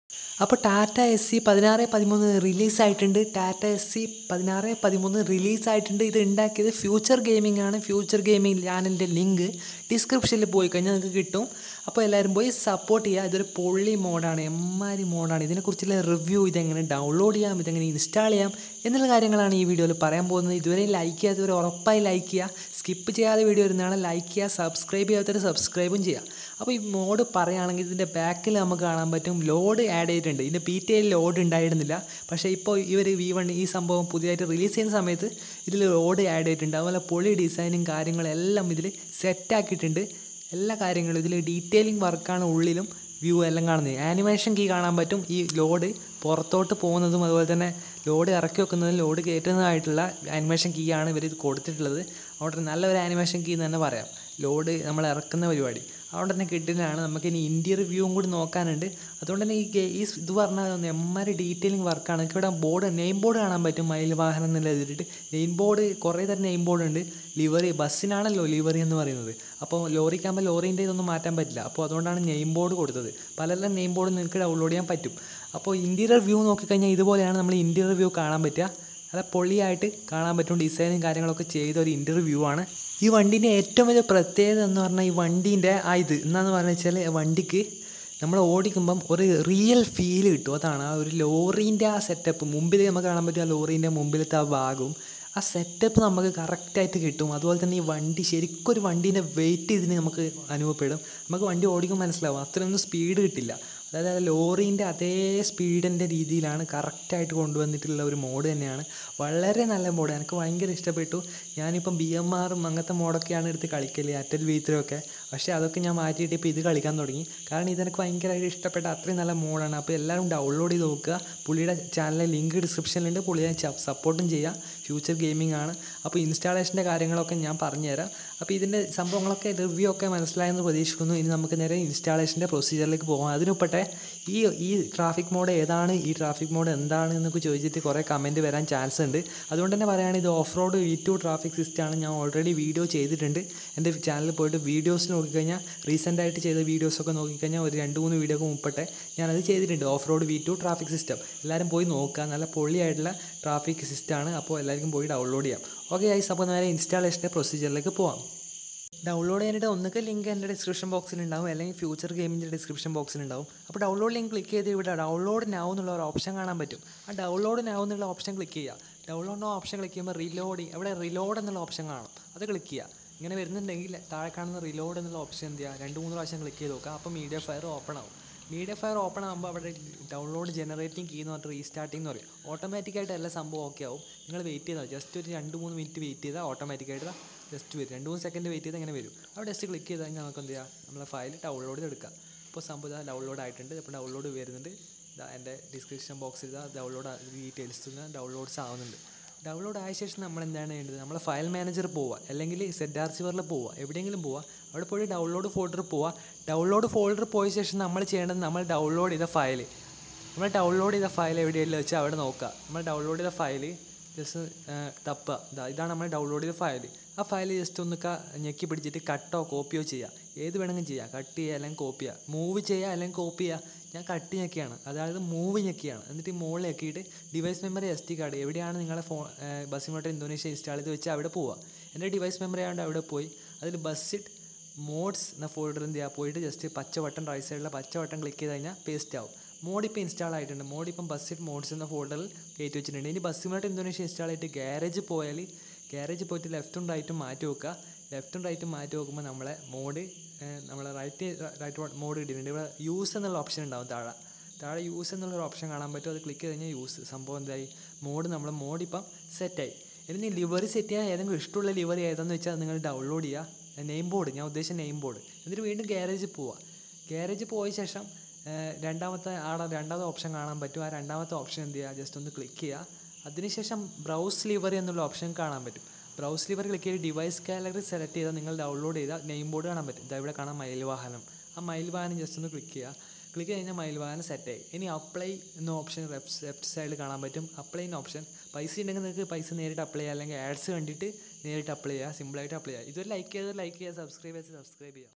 അപ്പോൾ Tata SE 1613 റിലീസായിട്ടുണ്ട്. Tata SE 1613 റിലീസായിട്ടുണ്ട്. ഇത് ഉണ്ടാക്കിയത് ഫ്യൂച്ചർ ഗെയിമിംഗ് ആണ്. ഫ്യൂച്ചർ ഗെയിമിംഗ് ചാനലിൻ്റെ ലിങ്ക് ഡിസ്ക്രിപ്ഷനിൽ പോയി കഴിഞ്ഞാൽ നിങ്ങൾക്ക് കിട്ടും. അപ്പോൾ എല്ലാവരും പോയി സപ്പോർട്ട് ചെയ്യുക. ഇതൊരു പൊള്ളി മോഡാണ്, എമ്മാരി മോഡാണ്. ഇതിനെക്കുറിച്ചുള്ള റിവ്യൂ, ഇതെങ്ങനെ ഡൗൺലോഡ് ചെയ്യാം, ഇതെങ്ങനെ ഇൻസ്റ്റാൾ ചെയ്യാം എന്നുള്ള കാര്യങ്ങളാണ് ഈ വീഡിയോയിൽ പറയാൻ പോകുന്നത്. ഇതുവരെ ലൈക്ക് ചെയ്യാത്തവർ ഉറപ്പായി ലൈക്ക് ചെയ്യുക. സ്കിപ്പ് ചെയ്യാതെ വീഡിയോ വരുന്നതാണ് ലൈക്ക് ചെയ്യുക. സബ്സ്ക്രൈബ് ചെയ്യാത്തവർ സബ്സ്ക്രൈബും ചെയ്യുക. അപ്പോൾ ഈ മോഡ് പറയുകയാണെങ്കിൽ ഇതിൻ്റെ ബാക്കിൽ നമുക്ക് കാണാൻ പറ്റും ലോഡ് ആഡ് ചെയ്തിട്ടുണ്ട്. ഇതിൻ്റെ PTL ലോഡ് ഉണ്ടായിരുന്നില്ല. പക്ഷേ ഇപ്പോൾ ഇവർ V1 ഈ സംഭവം പുതിയതായിട്ട് റിലീസ് ചെയ്യുന്ന സമയത്ത് ഇതിൽ ലോഡ് ആഡ് ചെയ്തിട്ടുണ്ട്. അതുപോലെ പൊളി ഡിസൈനും കാര്യങ്ങളെല്ലാം ഇതിൽ സെറ്റാക്കിയിട്ടുണ്ട്. എല്ലാ കാര്യങ്ങളും ഇതിൽ ഡീറ്റെയിലിംഗ് വർക്കാണ്. ഉള്ളിലും വ്യൂ എല്ലാം കാണുന്നത്. ആനിമേഷൻ കീ കാണാൻ പറ്റും. ഈ ലോഡ് പുറത്തോട്ട് പോകുന്നതും അതുപോലെ തന്നെ ലോഡ് ഇറക്കി വെക്കുന്നതും ലോഡ് കയറ്റുന്നതായിട്ടുള്ള ആനിമേഷൻ കീ ആണ് ഇവർ ഇത് കൊടുത്തിട്ടുള്ളത്. അതുകൊണ്ട് നല്ലൊരു ആനിമേഷൻ കീ എന്ന് തന്നെ പറയാം. ലോഡ് നമ്മൾ ഇറക്കുന്ന പരിപാടി അതുകൊണ്ട് തന്നെ കിട്ടുന്നതാണ്. നമുക്കിനി ഇൻറ്റീരിയർ വ്യൂവും കൂടി നോക്കാനുണ്ട്. അതുകൊണ്ട് തന്നെ ഈ ഇത് പറഞ്ഞാൽ എമ്മാരി ഡീറ്റെയിലിംഗ് വർക്കാണ്. ഇവിടെ നെയിം ബോർഡ് കാണാൻ പറ്റും. മയിൽ വാഹനം എന്നുള്ള എഴുതിയിട്ട് നെയിം ബോർഡ് കുറേ തരം നെയിം ബോർഡ് ഉണ്ട്. ലിവറി ബസ്സിനാണല്ലോ ലിവറി എന്ന് പറയുന്നത്. അപ്പോൾ ലോറിക്കാകുമ്പോൾ ലോറീൻ്റെ ഇതൊന്നും മാറ്റാൻ പറ്റില്ല. അപ്പോൾ അതുകൊണ്ടാണ് നെയിം ബോർഡ് കൊടുത്തത്. പലതരം നെയിം ബോർഡ് നിങ്ങൾക്ക് ഡൗൺലോഡ് ചെയ്യാൻ പറ്റും. അപ്പോൾ ഇൻറ്റീരിയർ വ്യൂ നോക്കിക്കഴിഞ്ഞാൽ ഇതുപോലെയാണ് നമ്മൾ ഇൻറ്റീരിയർ വ്യൂ കാണാൻ പറ്റുക. നല്ല പൊള്ളിയായിട്ട് കാണാൻ പറ്റും. ഡിസൈനും കാര്യങ്ങളൊക്കെ ചെയ്ത ഒരു ഇൻറ്റീരിയർ വ്യൂ ആണ്. ഈ വണ്ടീൻ്റെ ഏറ്റവും വലിയ പ്രത്യേകത എന്ന് പറഞ്ഞാൽ ഈ വണ്ടീൻ്റെ ഇത് എന്താണെന്ന് പറഞ്ഞു വെച്ചാൽ വണ്ടിക്ക് നമ്മൾ ഓടിക്കുമ്പം ഒരു റിയൽ ഫീൽ കിട്ടും. അതാണ് ആ ഒരു ലോറീൻ്റെ ആ സെറ്റപ്പ്. മുമ്പിൽ നമുക്ക് കാണാൻ പറ്റും ആ ലോറീൻ്റെ മുമ്പിലത്തെ ആ ഭാഗവും ആ സെറ്റപ്പ് നമുക്ക് കറക്റ്റായിട്ട് കിട്ടും. അതുപോലെ തന്നെ ഈ വണ്ടി ശരിക്കും ഒരു വണ്ടീൻ്റെ വെയിറ്റ് ഇതിന് നമുക്ക് അനുഭവപ്പെടും. നമുക്ക് വണ്ടി ഓടിക്കുമ്പോൾ മനസ്സിലാവും അത്രയൊന്നും സ്പീഡ് കിട്ടില്ല. അതായത് ലോറീൻ്റെ അതേ സ്പീഡിൻ്റെ രീതിയിലാണ് കറക്റ്റായിട്ട് കൊണ്ടുവന്നിട്ടുള്ള ഒരു മോഡ് തന്നെയാണ്. വളരെ നല്ല മോഡ്, എനിക്ക് ഭയങ്കര ഇഷ്ടപ്പെട്ടു. ഞാനിപ്പം BMRും അങ്ങനത്തെ മോഡൊക്കെയാണ് എടുത്ത് കളിക്കല്, അറ്റൽ V3 ഒക്കെ. പക്ഷേ അതൊക്കെ ഞാൻ മാറ്റിയിട്ട് ഇപ്പോൾ ഇത് കളിക്കാൻ തുടങ്ങി. കാരണം ഇതെനിക്ക് ഭയങ്കരമായിട്ട് ഇഷ്ടപ്പെട്ട അത്രയും നല്ല മോഡാണ്. അപ്പോൾ എല്ലാവരും ഡൗൺലോഡ് ചെയ്ത് നോക്കുക. പുള്ളിയുടെ ചാനലിലെ ലിങ്ക് ഡിസ്ക്രിപ്ഷനിലുണ്ട്. പുള്ളിയെ സപ്പോർട്ടും ചെയ്യുക. ഫ്യൂച്ചർ ഗെയിമിംഗ് ആണ്. അപ്പോൾ ഇൻസ്റ്റാളേഷൻ്റെ കാര്യങ്ങളൊക്കെ ഞാൻ പറഞ്ഞുതരാം. അപ്പോൾ ഇതിൻ്റെ സംഭവങ്ങളൊക്കെ റിവ്യൂ ഒക്കെ മനസ്സിലായെന്ന് പ്രതീക്ഷിക്കുന്നു. ഇനി നമുക്ക് നേരെ ഇൻസ്റ്റാളേഷൻ്റെ പ്രൊസീജിയറിലേക്ക് പോകാം. അതിനുപട്ടെ ഈ ട്രാഫിക് മോഡ് ഏതാണ്, ഈ ട്രാഫിക് മോഡ് എന്താണ് എന്നൊക്കെ ചോദിച്ചിട്ട് കുറേ കമൻറ്റ് വരാൻ ചാൻസ് ഉണ്ട്. അതുകൊണ്ട് തന്നെ പറയുകയാണെങ്കിൽ ഇത് ഓഫ് റോഡ് V2 ട്രാഫിക് സിസ്റ്റമാണ്. ഞാൻ ഓൾറെഡി വീഡിയോ ചെയ്തിട്ടുണ്ട്. എൻ്റെ ചാനലിൽ പോയിട്ട് വീഡിയോസ് നോക്കിക്കഴിഞ്ഞാൽ റീസെൻ്റായിട്ട് ചെയ്ത വീഡിയോസൊക്കെ നോക്കിക്കഴിഞ്ഞാൽ ഒരു 2-3 വീഡിയോ മുമ്പട്ടെ ഞാനത് ചെയ്തിട്ടുണ്ട്. Off road V2 traffic system എല്ലാവരും പോയി നോക്കുക. നല്ല പൊള്ളിയായിട്ടുള്ള ട്രാഫിക് സിസ്റ്റമാണ്. അപ്പോൾ എല്ലാവർക്കും പോയി ഡൗൺലോഡ് ചെയ്യാം. ഓക്കെ ഗൈസ്, അപ്പോൾ നേരെ ഇൻസ്റ്റാളേഷൻ്റെ പ്രൊസീജിയറിലേക്ക് പോകാം. ഡൗൺലോഡ് ചെയ്യാനായിട്ട് ഒന്നുകിൽ ലിങ്ക് എൻ്റെ ഡിസ്ക്രിപ്ഷൻ ബോക്സിലുണ്ടാവും, അല്ലെങ്കിൽ ഫ്യൂച്ചർ ഗെയിമിൻ്റെ ഡിസ്ക്രിപ്ഷൻ ബോക്സിലുണ്ടാവും. അപ്പോൾ ഡൗൺലോഡ് ലിങ്ക് ക്ലിക്ക് ചെയ്ത് ഇവിടെ ഡൗൺലോഡ് നൗ എന്നുള്ള ഒരു ഓപ്ഷൻ കാണാൻ പറ്റും. ആ ഡൗൺലോഡ് നൗ എന്നുള്ള ഓപ്ഷൻ ക്ലിക്ക് ചെയ്യുക. ഡൗൺലോഡ് നൗ ഓപ്ഷൻ ക്ലിക്ക് ചെയ്യുമ്പോൾ റീലോഡിങ് അവിടെ റീലോഡ് എന്നുള്ള ഓപ്ഷൻ കാണും. അത് ക്ലിക്ക് ചെയ്യുക. ഇങ്ങനെ വരുന്നുണ്ടെങ്കിൽ താഴെ കാണുന്ന റീലോഡ് എന്നുള്ള ഓപ്ഷൻ എന്ത് ചെയ്യുക, 2-3 പ്രാവശ്യം ക്ലിക്ക് ചെയ്ത് നോക്കുക. അപ്പോൾ മീഡിയ ഫയർ ഓപ്പൺ ആവും. മീഡിയ ഫയർ ഓപ്പൺ ആകുമ്പോൾ അവിടെ ഡൗൺലോഡ് ജനറേറ്റിംഗ് കീ എന്ന് പറഞ്ഞിട്ട് റീസ്റ്റാർട്ടിംഗ് എന്ന് പറയും. ഓട്ടോമാറ്റിക്കായിട്ട് എല്ലാ സംഭവം ഓക്കെ ആവും. നിങ്ങൾ വെയിറ്റ് ചെയ്താൽ ജസ്റ്റ് ഒരു 2-3 മിനിറ്റ് വെയിറ്റ് ചെയ്താൽ ഓട്ടോമാറ്റിക്കായിട്ട് ജസ്റ്റ് വരും. 2-3 സെക്കൻഡ് വെയിറ്റ് ചെയ്താൽ ഇങ്ങനെ വരും. അവിടെ ജസ്റ്റ് ക്ലിക്ക് ചെയ്ത് കഴിഞ്ഞാൽ നമുക്ക് എന്ത് ചെയ്യുക, നമ്മളെ ഫയൽ ഡൗൺലോഡ് ചെയ്തെടുക്കാം. ഇപ്പോൾ സംഭവം ഡൗൺലോഡ് ആയിട്ടുണ്ട്. ഇപ്പോൾ ഡൗൺലോഡ് വരുന്നുണ്ട്. എൻ്റെ ഡിസ്ക്രിപ്ഷൻ ബോക്സിൽ ഡൗൺലോഡ് ഡീറ്റെയിൽസ് ഡൗൺലോഡ്സ് ആവുന്നുണ്ട്. ഡൗൺലോഡ് ആയ ശേഷം നമ്മൾ എന്താണ് ചെയ്യേണ്ടത്, നമ്മളെ ഫയൽ മാനേജർ പോവുക, അല്ലെങ്കിൽ ZRCവറിൽ പോവുക, എവിടെയെങ്കിലും പോവുക. അവിടെ പോയി ഡൗൺലോഡ് ഫോൾഡർ പോവുക. ഡൗൺലോഡ് ഫോൾഡർ പോയ ശേഷം നമ്മൾ ചെയ്യേണ്ടത് നമ്മൾ ഡൗൺലോഡ് ചെയ്ത ഫയൽ എവിടെയെങ്കിലും വെച്ചാൽ അവിടെ നോക്കുക. നമ്മൾ ഡൗൺലോഡ് ചെയ്ത ഫയൽ ജസ്റ്റ് തപ്പുക. ഇതാണ് നമ്മൾ ഡൗൺലോഡ് ചെയ്ത ഫയൽ. ആ ഫയൽ ജസ്റ്റ് ഒന്ന് ഞെക്കി പിടിച്ചിട്ട് കട്ടോ കോപ്പിയോ ചെയ്യുക. ഏത് വേണമെങ്കിലും ചെയ്യുക. കട്ട് ചെയ്യുക അല്ലെങ്കിൽ കോപ്പി ചെയ്യുക, മൂവ് ചെയ്യുക അല്ലെങ്കിൽ കോപ്പി ചെയ്യുക. ഞാൻ കട്ട് ഞെക്കിയാണ്, അതായത് മൂവ് ഞെക്കിയാണ്. എന്നിട്ട് ഈ മുകളിൽ ഞെക്കിയിട്ട് ഡിവൈസ് മെമ്മറി SD കാർഡ് എവിടെയാണ് നിങ്ങളെ ബസ്സിമോട്ടർ ഇന്തോനേഷ്യ ഇൻസ്റ്റാൾ ചെയ്ത് വെച്ചാൽ അവിടെ പോവുക. എൻ്റെ ഡിവൈസ് മെമ്മറി ആയതുകൊണ്ട് അവിടെ പോയി അതിൽ bussid മോഡ്സ് എന്ന ഫോൾഡർ എന്ത് ചെയ്യുക, പോയിട്ട് ജസ്റ്റ് പച്ച ബട്ടൺ റൈറ്റ് സൈഡിലെ പച്ച ബട്ടൺ ക്ലിക്ക് ചെയ്ത് കഴിഞ്ഞാൽ പേസ്റ്റ് ആവും. മോഡ് ഇപ്പോൾ ഇൻസ്റ്റാൾ ആയിട്ടുണ്ട്. മോഡ് ഇപ്പം bussid മോഡ്സ് എന്ന ഫോൾഡറിൽ കയറ്റി വെച്ചിട്ടുണ്ട്. ഇനി ബസ്സിമോട്ടർ ഇന്തോനേഷ്യ ഇൻസ്റ്റാൾ ആയിട്ട് ഗാരേജ് പോയിട്ട് ലെഫ്റ്റും റൈറ്റും മാറ്റി വെക്കുക. ലെഫ്റ്റും റൈറ്റും മാറ്റി വെക്കുമ്പോൾ നമ്മളെ മോഡ് നമ്മളെ റൈറ്റ് മോഡ് കിട്ടിയിട്ടുണ്ട്. ഇവിടെ യൂസ് എന്നുള്ള ഓപ്ഷൻ ഉണ്ടാവും. താഴെ യൂസ് എന്നുള്ളൊരു ഓപ്ഷൻ കാണാൻ പറ്റും. അത് ക്ലിക്ക് ചെയ്ത് കഴിഞ്ഞാൽ യൂസ് സംഭവം എന്തായി, മോഡ് ഇപ്പം സെറ്റായി. ഇനി ലിവറി സെറ്റ് ചെയ്യാൻ ഏതെങ്കിലും ഇഷ്ടമുള്ള ലിവറി ഏതാണെന്ന് വെച്ചാൽ നിങ്ങൾ ഡൗൺലോഡ് ചെയ്യുക. നെയിം ബോർഡ്, ഞാൻ ഉദ്ദേശിച്ച നെയിം ബോർഡ്. എന്നിട്ട് വീണ്ടും ഗാരേജിൽ പോവുക. ഗാരേജിൽ പോയ ശേഷം രണ്ടാമത്തെ ഓപ്ഷൻ കാണാൻ പറ്റും. ആ രണ്ടാമത്തെ ഓപ്ഷൻ എന്ത് ചെയ്യുക, ജസ്റ്റ് ഒന്ന് ക്ലിക്ക് ചെയ്യുക. അതിനുശേഷം ബ്രൗസ് ലിവറി എന്നുള്ള ഓപ്ഷൻ കാണാൻ പറ്റും. ബ്രൗസ് ലിവറി ക്ലിക്ക് ചെയ്ത് ഡിവൈസ് ഗാലറി സെലക്ട് ചെയ്താൽ നിങ്ങൾ ഡൗൺലോഡ് ചെയ്താൽ നെയിം ബോർഡ് കാണാൻ പറ്റും. ഇവിടെ കാണാം mayil വാഹനം. ആ mayil വാഹനം ജസ്റ്റ് ഒന്ന് ക്ലിക്ക് ചെയ്യുക. ക്ലിക്ക് കഴിഞ്ഞാൽ mayil വാഹനം സെറ്റായി. ഇനി അപ്ലൈ എന്ന ഓപ്ഷൻ ലെഫ്റ്റ് സൈഡിൽ കാണാൻ പറ്റും. അപ്ലൈ എന്ന ഓപ്ഷൻ പൈസ ഉണ്ടെങ്കിൽ നിങ്ങൾക്ക് പൈസ നേരിട്ട് അപ്ലൈ ചെയ്യുക, അല്ലെങ്കിൽ ആഡ്സ് കണ്ടിട്ട് നേരിട്ട് അപ്ലൈ ചെയ്യുക. സിമ്പിളായിട്ട് അപ്ലൈ ചെയ്യുക. ഇതൊരു ലൈക്ക് ചെയ്യുക, സബ്സ്ക്രൈബ് ചെയ്യുക.